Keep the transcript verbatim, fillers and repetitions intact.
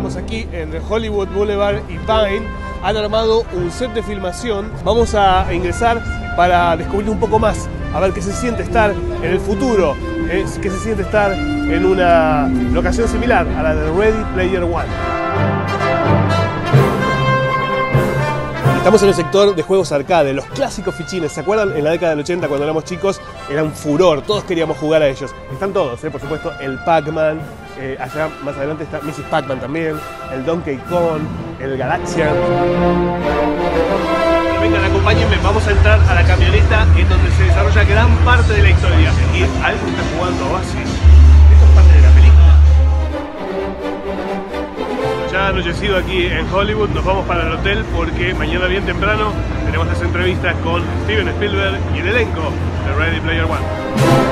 estamos aquí en Hollywood Boulevard y Vine. Han armado un set de filmación. Vamos a ingresar para descubrir un poco más, a ver qué se siente estar en el futuro, eh, qué se siente estar en una locación similar a la de Ready Player One. Estamos en el sector de juegos arcade, los clásicos fichines. ¿Se acuerdan? En la década del ochenta, cuando éramos chicos, era un furor, todos queríamos jugar a ellos. Están todos, ¿eh? Por supuesto, el Pac-Man, eh, allá más adelante está missus Pac-Man también, el Donkey Kong, el Galaxian. Vengan, acompáñenme, vamos a entrar a la camioneta en donde se desarrolla gran parte de la historia. Y algo está jugando Oasis. Esto es parte de la película. Ya anochecido aquí en Hollywood, nos vamos para el hotel porque mañana bien temprano tenemos las entrevistas con Steven Spielberg y el elenco de Ready Player One.